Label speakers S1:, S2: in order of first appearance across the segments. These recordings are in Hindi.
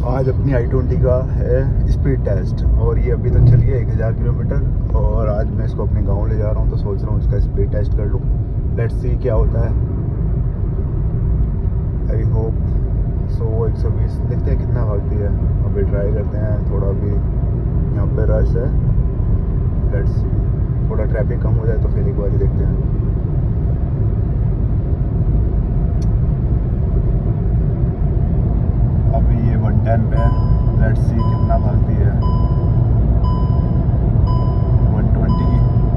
S1: आज अपनी i20 का है स्पीड टेस्ट और ये अभी तक चली है 1000 किलोमीटर और आज मैं इसको अपने गांव ले जा रहा हूँ तो सोच रहा हूँ इसका स्पीड टेस्ट कर लूँ। लेट्स सी क्या होता है। आई होप सो 120 देखते हैं कितना भागती है। अभी ट्राई करते हैं। थोड़ा भी यहाँ पे रश है। लेट्स सी थोड़ा ट्रैफिक कम हो जाए तो फिर एक बार ही देखते हैं। अभी ये 110 पे है। लेट्स सी कितना भागती है। 120।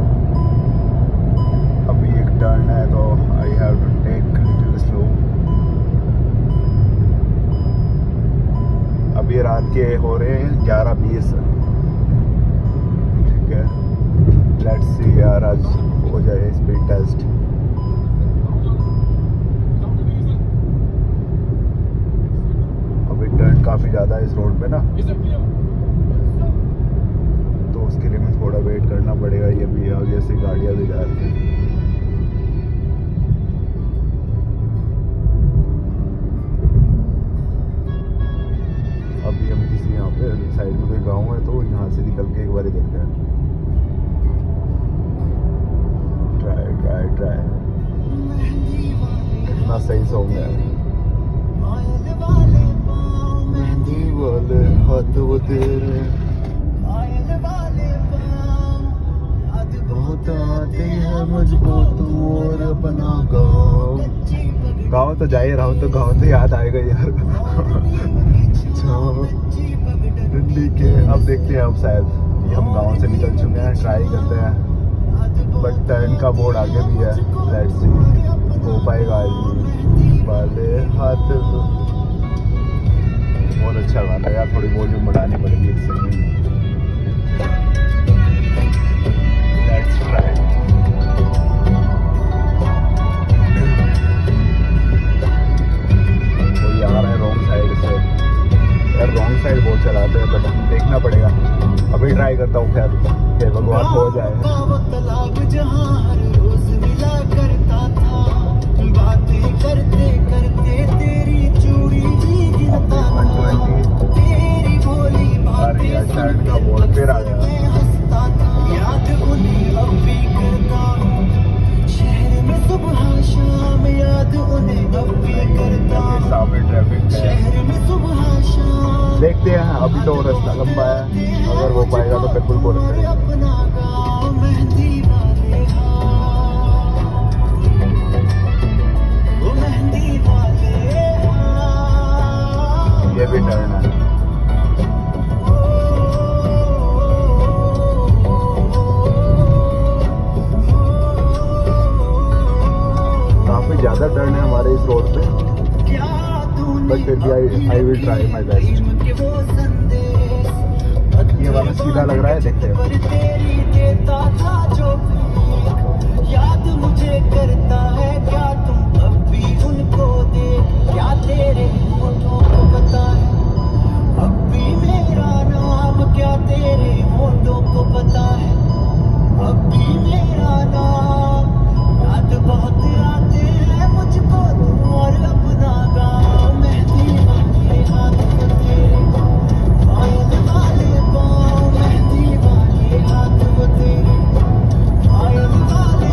S1: अभी एक टर्न है तो I have to take little slow. अभी रात के हो रहे हैं 11:20। ठीक है, लेट्स सी यार आज हो जाए स्पीड टेस्ट। टर्न काफ़ी ज़्यादा है इस रोड पे ना, तो उसके लिए मैं थोड़ा वेट करना पड़ेगा। ये भी आगे से गाड़ियाँ भी जा रही हैं। अभी हम किसी यहाँ पे साइड में कोई गांव है तो यहाँ से निकल के एक बार देखते हैं। ट्राई कितना सही सॉन्ग है। मेहंदी वाले हाथ वो तेरे बहुत आते हैं मुझको तू और अपना गाँव तो जा ही रहा हूँ तो गाँव तो याद आएगा यार। दिल्ली के अब देखते हैं। अब शायद ये हम गाँव से निकल चुके हैं। ट्राई करते हैं बट टर्न का बोर्ड आगे भी है। लेट्स सी हो पाएगा वाले हाथ। बहुत अच्छा गाना है यार। थोड़ी वॉल्यूम बढ़ानी पड़ेगी एक सेकंड। Let's try. कोई आ रहा है रॉन्ग साइड से यार। रॉन्ग साइड बहुत चलाते हैं बट देखना पड़ेगा। अभी ट्राई करता हूँ खैर भगवान हो जाए। करते करते तेरी चूड़ी भी गिरता था, तेरी भोली बातें सुन का बोल फिर आ गया। याद उन्हें अब भी करता हूँ, शहर में सुबह शाम याद उन्हें अब भी करता हूँ, शहर में सुबह शाम। देखते हैं अभी तो रास्ता लंबा है। अगर हो पाएगा तो बिल्कुल बोल सकते हैं। अपना गाँव मेहंदी वाले ये भी टर्न है। काफी ज्यादा टर्न है हमारे इस रोड पे बट फिर भी I will try my best. ये वाला सीधा लग रहा है, देखते हैं। याद मुझे करता है क्या तुम अब भी उनको दे, क्या तेरे होठों को पता है अब भी मेरा नाम, क्या तेरे होठों को पता है अब भी मेरा नाम। याद बहुत आते हैं मुझको तुम और अपना गाँव, मेहंदी वाले हाथ को तेरे, पायल वाले पाँव, मेहंदी वाले हाथ को तेरे, पायल वाले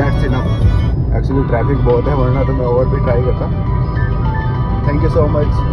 S1: एक्चुअली ट्रैफिक बहुत है वरना तो मैं और भी ट्राई करता। Thank you so much.